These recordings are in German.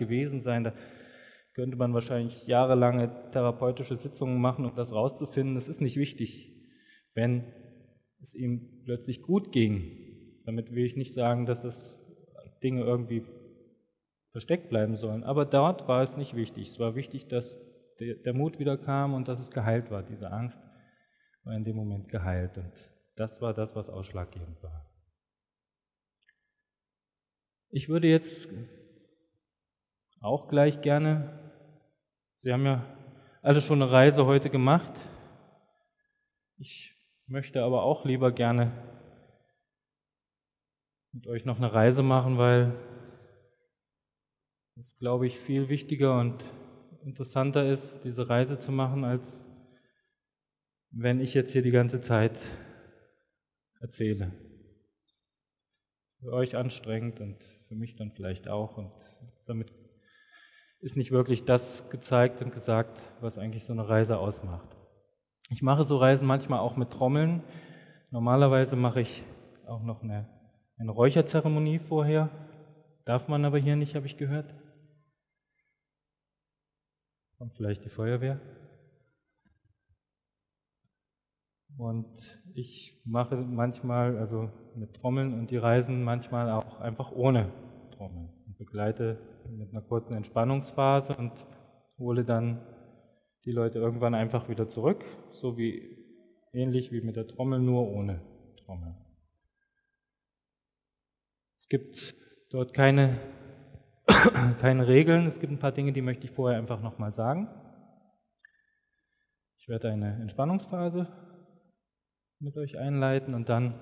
gewesen sein. Da könnte man wahrscheinlich jahrelange therapeutische Sitzungen machen, um das rauszufinden. Das ist nicht wichtig, wenn es ihm plötzlich gut ging. Damit will ich nicht sagen, dass es Dinge irgendwie versteckt bleiben sollen. Aber dort war es nicht wichtig. Es war wichtig, dass der Mut wieder kam und dass es geheilt war. Diese Angst war in dem Moment geheilt. Und das war das, was ausschlaggebend war. Ich würde jetzt auch gleich gerne, Sie haben ja alle schon eine Reise heute gemacht. Ich möchte aber auch lieber gerne mit euch noch eine Reise machen, weil es, glaube ich, viel wichtiger und interessanter ist, diese Reise zu machen, als wenn ich jetzt hier die ganze Zeit erzähle. Für euch anstrengend und für mich dann vielleicht auch. Und damit ist nicht wirklich das gezeigt und gesagt, was eigentlich so eine Reise ausmacht. Ich mache so Reisen manchmal auch mit Trommeln. Normalerweise mache ich auch noch eine Räucherzeremonie vorher. Darf man aber hier nicht, habe ich gehört. Kommt vielleicht die Feuerwehr. Und ich mache manchmal, also mit Trommeln und die Reisen manchmal auch einfach ohne Trommeln. Und begleite mit einer kurzen Entspannungsphase und hole dann die Leute irgendwann einfach wieder zurück, so wie ähnlich wie mit der Trommel, nur ohne Trommel. Es gibt dort keine Regeln, es gibt ein paar Dinge, die möchte ich vorher einfach nochmal sagen. Ich werde eine Entspannungsphase mit euch einleiten und dann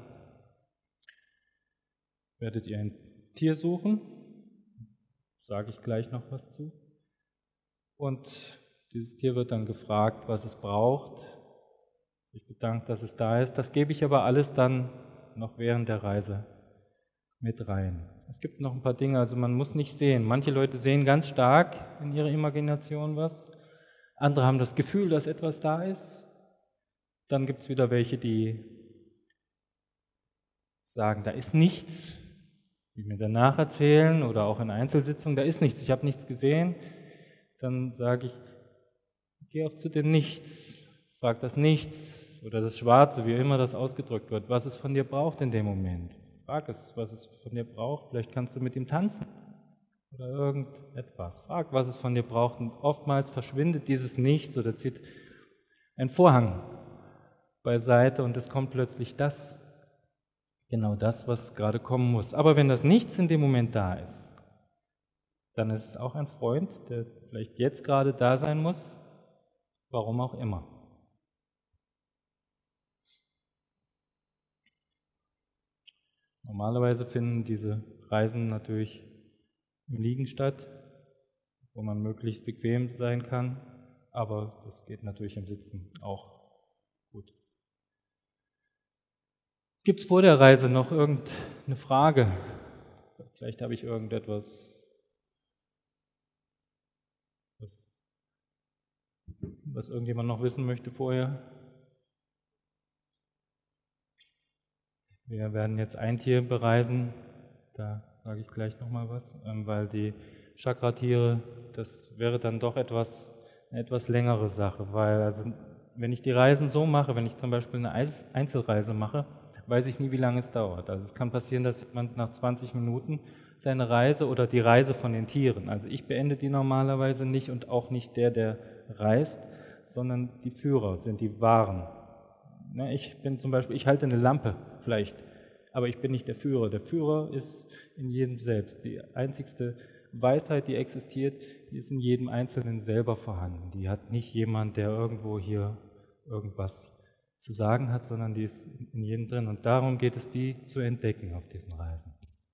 werdet ihr ein Tier suchen, sage ich gleich noch was zu. Und dieses Tier wird dann gefragt, was es braucht, sich bedankt, dass es da ist. Das gebe ich aber alles dann noch während der Reise mit rein. Es gibt noch ein paar Dinge, also man muss nicht sehen. Manche Leute sehen ganz stark in ihrer Imagination was, andere haben das Gefühl, dass etwas da ist. Dann gibt es wieder welche, die sagen, da ist nichts, die mir danach erzählen oder auch in Einzelsitzungen, da ist nichts, ich habe nichts gesehen. Dann sage ich, geh auch zu dem Nichts, frag das Nichts oder das Schwarze, wie immer das ausgedrückt wird, was es von dir braucht in dem Moment. Frag es, was es von dir braucht, vielleicht kannst du mit ihm tanzen oder irgendetwas. Frag, was es von dir braucht und oftmals verschwindet dieses Nichts oder zieht ein Vorhang beiseite und es kommt plötzlich genau das, was gerade kommen muss. Aber wenn das Nichts in dem Moment da ist, dann ist es auch ein Freund, der vielleicht jetzt gerade da sein muss, warum auch immer. Normalerweise finden diese Reisen natürlich im Liegen statt, wo man möglichst bequem sein kann, aber das geht natürlich im Sitzen auch gut. Gibt es vor der Reise noch irgendeine Frage? Vielleicht habe ich irgendetwas, was irgendjemand noch wissen möchte vorher. Wir werden jetzt ein Tier bereisen, da sage ich gleich nochmal was, weil die Chakratiere, das wäre dann doch eine etwas längere Sache, weil also wenn ich die Reisen so mache, wenn ich zum Beispiel eine Einzelreise mache, weiß ich nie, wie lange es dauert. Also es kann passieren, dass jemand nach 20 Minuten seine Reise oder die Reise von den Tieren, also ich beende die normalerweise nicht und auch nicht der reist, sondern die Führer sind die Wahren. Ich bin zum Beispiel, ich halte eine Lampe vielleicht, aber ich bin nicht der Führer. Der Führer ist in jedem selbst. Die einzigste Weisheit, die existiert, die ist in jedem Einzelnen selber vorhanden. Die hat nicht jemand, der irgendwo hier irgendwas zu sagen hat, sondern die ist in jedem drin. Und darum geht es, die zu entdecken auf diesen Reisen.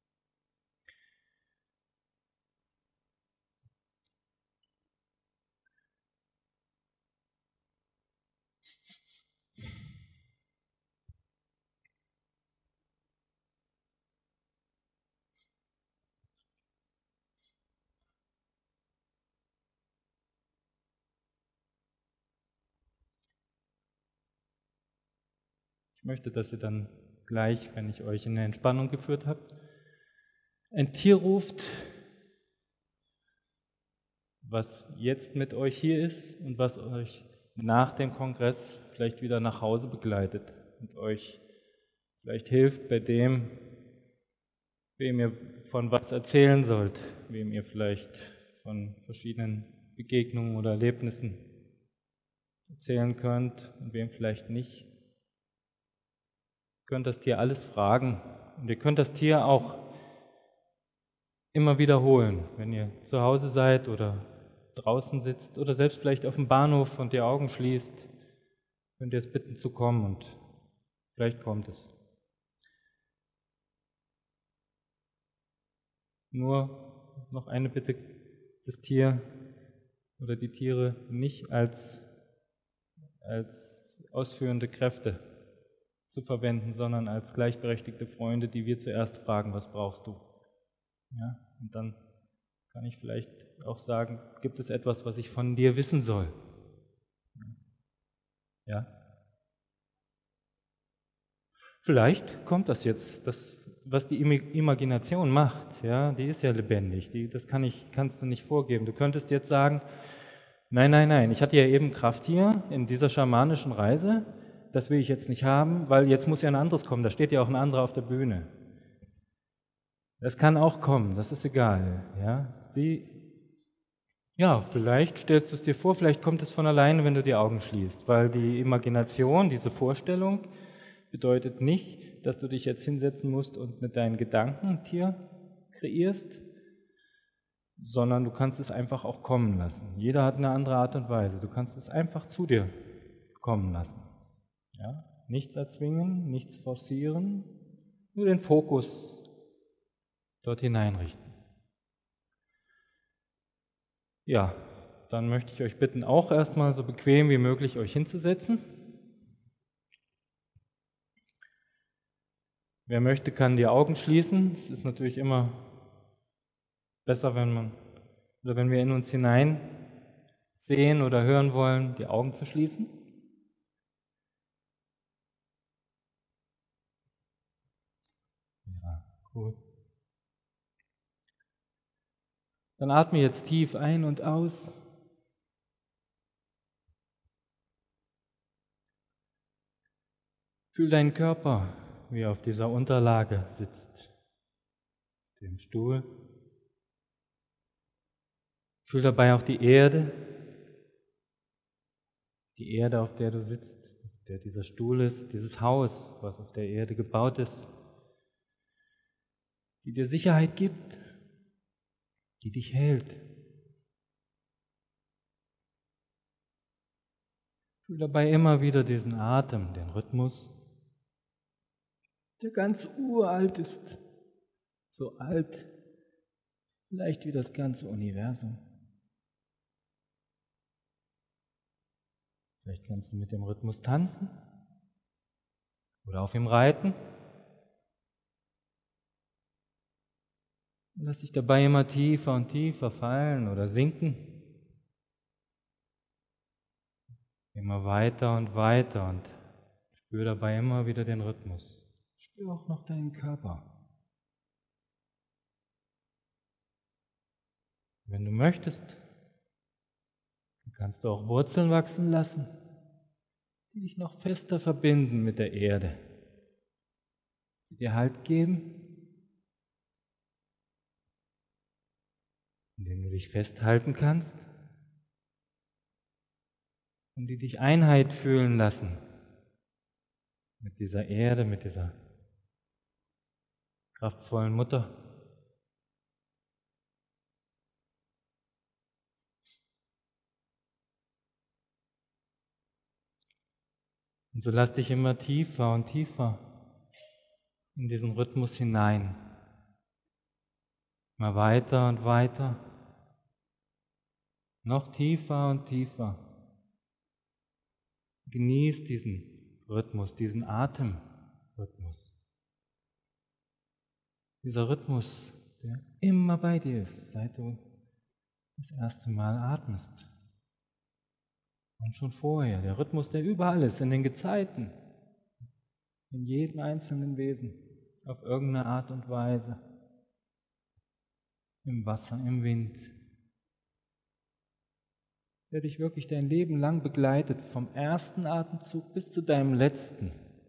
Ich möchte, dass ihr dann gleich, wenn ich euch in eine Entspannung geführt habe, ein Tier ruft, was jetzt mit euch hier ist und was euch nach dem Kongress vielleicht wieder nach Hause begleitet und euch vielleicht hilft bei dem, wem ihr von was erzählen sollt, wem ihr vielleicht von verschiedenen Begegnungen oder Erlebnissen erzählen könnt und wem vielleicht nicht. Ihr könnt das Tier alles fragen und ihr könnt das Tier auch immer wiederholen, wenn ihr zu Hause seid oder draußen sitzt oder selbst vielleicht auf dem Bahnhof und die Augen schließt, könnt ihr es bitten zu kommen und vielleicht kommt es. Nur noch eine Bitte, das Tier oder die Tiere nicht als ausführende Kräfte zu verwenden, sondern als gleichberechtigte Freunde, die wir zuerst fragen, was brauchst du? Ja, und dann kann ich vielleicht auch sagen, gibt es etwas, was ich von dir wissen soll? Ja? Vielleicht kommt das jetzt, was die Imagination macht, ja, die ist ja lebendig, das kannst du nicht vorgeben. Du könntest jetzt sagen, nein, ich hatte ja eben Kraft hier in dieser schamanischen Reise, das will ich jetzt nicht haben, weil jetzt muss ja ein anderes kommen, da steht ja auch ein anderer auf der Bühne. Das kann auch kommen, das ist egal. Ja, vielleicht stellst du es dir vor, vielleicht kommt es von alleine, wenn du die Augen schließt, weil die Imagination, diese Vorstellung, bedeutet nicht, dass du dich jetzt hinsetzen musst und mit deinen Gedanken ein Tier kreierst, sondern du kannst es einfach auch kommen lassen. Jeder hat eine andere Art und Weise. Du kannst es einfach zu dir kommen lassen. Ja? Nichts erzwingen, nichts forcieren, nur den Fokus dort hineinrichten. Ja, dann möchte ich euch bitten, auch erstmal so bequem wie möglich euch hinzusetzen. Wer möchte, kann die Augen schließen. Es ist natürlich immer besser, wenn wir in uns hinein sehen oder hören wollen, die Augen zu schließen. Ja, gut. Dann atme jetzt tief ein und aus. Fühl deinen Körper, wie er auf dieser Unterlage sitzt, dem Stuhl. Fühl dabei auch die Erde, auf der du sitzt, auf der dieser Stuhl ist, dieses Haus, was auf der Erde gebaut ist, die dir Sicherheit gibt, die dich hält. Fühl dabei immer wieder diesen Atem, den Rhythmus, der ganz uralt ist, so alt, vielleicht wie das ganze Universum. Vielleicht kannst du mit dem Rhythmus tanzen oder auf ihm reiten. Und lass dich dabei immer tiefer und tiefer fallen oder sinken. Immer weiter und weiter und spür dabei immer wieder den Rhythmus. Spür auch noch deinen Körper. Wenn du möchtest, kannst du auch Wurzeln wachsen lassen, die dich noch fester verbinden mit der Erde, die dir Halt geben, in denen du dich festhalten kannst und die dich Einheit fühlen lassen mit dieser Erde, mit dieser kraftvollen Mutter. Und so lass dich immer tiefer und tiefer in diesen Rhythmus hinein. Immer weiter und weiter. Noch tiefer und tiefer. Genieß diesen Rhythmus, diesen Atemrhythmus. Dieser Rhythmus, der immer bei dir ist, seit du das erste Mal atmest. Und schon vorher, der Rhythmus, der überall ist, in den Gezeiten, in jedem einzelnen Wesen, auf irgendeine Art und Weise, im Wasser, im Wind, der dich wirklich dein Leben lang begleitet, vom ersten Atemzug bis zu deinem letzten,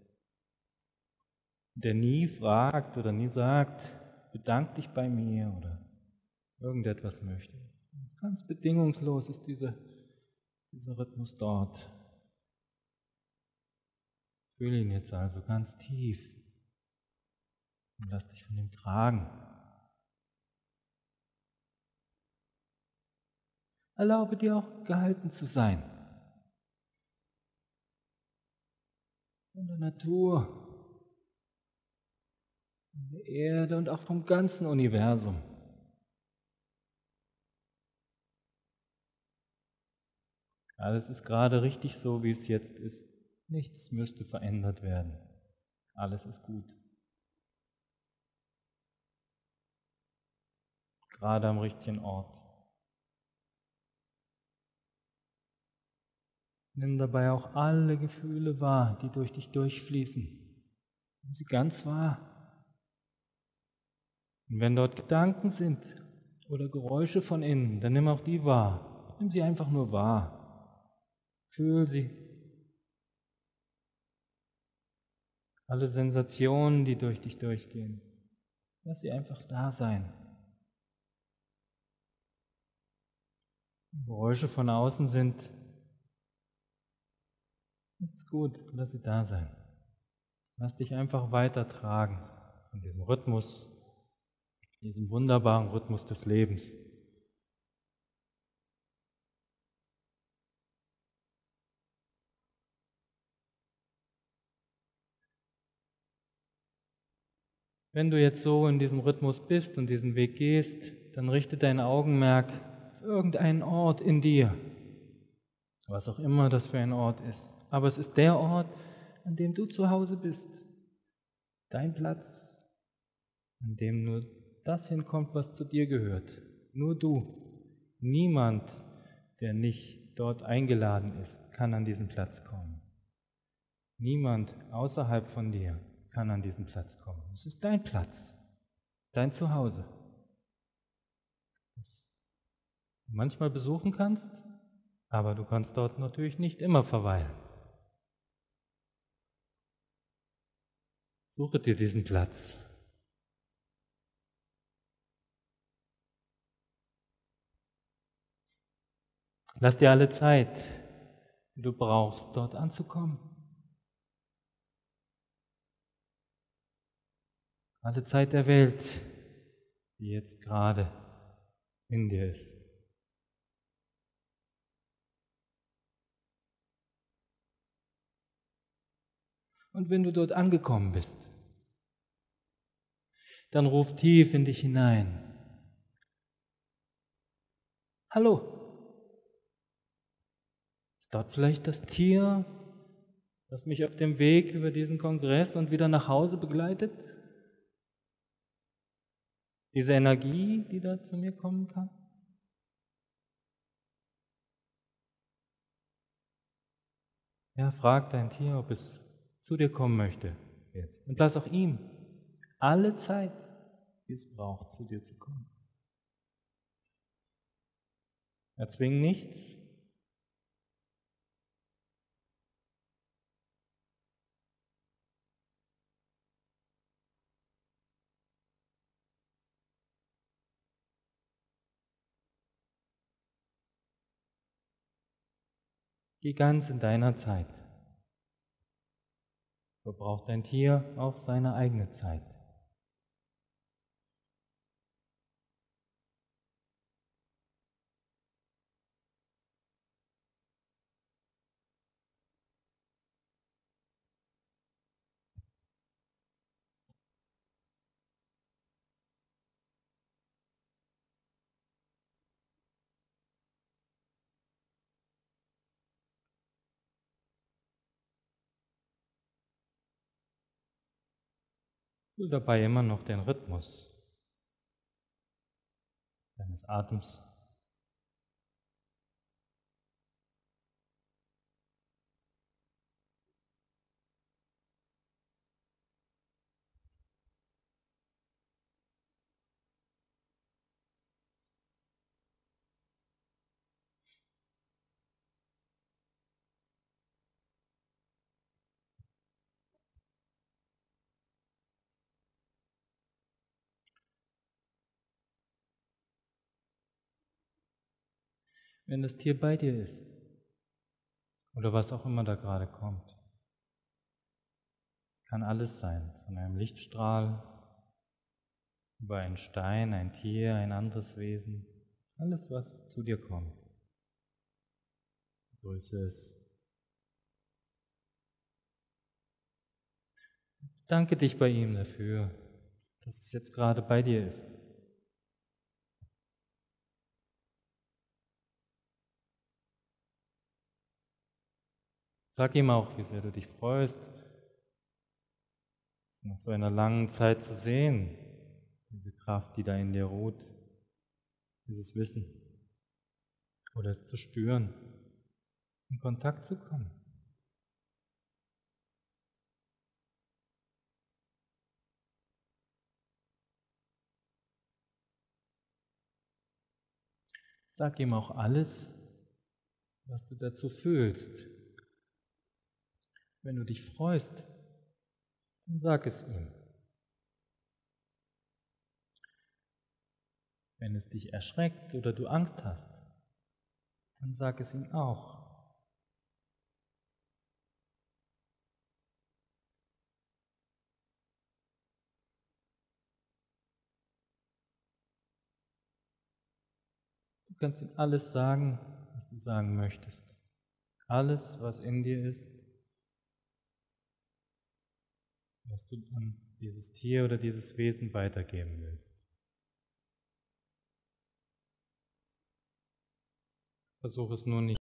der nie fragt oder nie sagt, bedank dich bei mir oder irgendetwas möchte. Ganz bedingungslos ist dieser Rhythmus dort. Fühle ihn jetzt also ganz tief und lass dich von ihm tragen. Erlaube dir auch gehalten zu sein. Von der Natur, von der Erde und auch vom ganzen Universum. Alles ist gerade richtig so, wie es jetzt ist. Nichts müsste verändert werden. Alles ist gut. Gerade am richtigen Ort. Nimm dabei auch alle Gefühle wahr, die durch dich durchfließen. Nimm sie ganz wahr. Und wenn dort Gedanken sind oder Geräusche von innen, dann nimm auch die wahr. Nimm sie einfach nur wahr. Fühl sie. Alle Sensationen, die durch dich durchgehen, lass sie einfach da sein. Wenn Geräusche von außen sind, das ist gut, lass sie da sein. Lass dich einfach weitertragen von diesem Rhythmus, diesem wunderbaren Rhythmus des Lebens. Wenn du jetzt so in diesem Rhythmus bist und diesen Weg gehst, dann richte dein Augenmerk auf irgendeinen Ort in dir, was auch immer das für ein Ort ist. Aber es ist der Ort, an dem du zu Hause bist, dein Platz, an dem nur das hinkommt, was zu dir gehört. Nur du. Niemand, der nicht dort eingeladen ist, kann an diesen Platz kommen. Niemand außerhalb von dir kann an diesen Platz kommen. Es ist dein Platz, dein Zuhause, das du manchmal besuchen kannst, aber du kannst dort natürlich nicht immer verweilen. Suche dir diesen Platz. Lass dir alle Zeit, die du brauchst, dort anzukommen. Alle Zeit der Welt, die jetzt gerade in dir ist. Und wenn du dort angekommen bist, dann ruf tief in dich hinein. Hallo, ist dort vielleicht das Tier, das mich auf dem Weg über diesen Kongress und wieder nach Hause begleitet? Diese Energie, die da zu mir kommen kann? Ja, frag dein Tier, ob es zu dir kommen möchte jetzt. Und lass auch ihm alle Zeit, die es braucht, zu dir zu kommen. Erzwing nichts. Geh ganz in deiner Zeit. So braucht dein Tier auch seine eigene Zeit. Fühl dabei immer noch den Rhythmus deines Atems. wenn das Tier bei dir ist oder was auch immer da gerade kommt. Es kann alles sein, von einem Lichtstrahl über einen Stein, ein Tier, ein anderes Wesen, alles, was zu dir kommt. Grüße es. Danke dich bei ihm dafür, dass es jetzt gerade bei dir ist. Sag ihm auch, wie sehr du dich freust, nach so einer langen Zeit zu sehen, diese Kraft, die da in dir ruht, dieses Wissen oder es zu spüren, in Kontakt zu kommen. Sag ihm auch alles, was du dazu fühlst. Wenn du dich freust, dann sag es ihm. Wenn es dich erschreckt oder du Angst hast, dann sag es ihm auch. Du kannst ihm alles sagen, was du sagen möchtest. Alles, was in dir ist, was du an dieses Tier oder dieses Wesen weitergeben willst. Versuch es nur nicht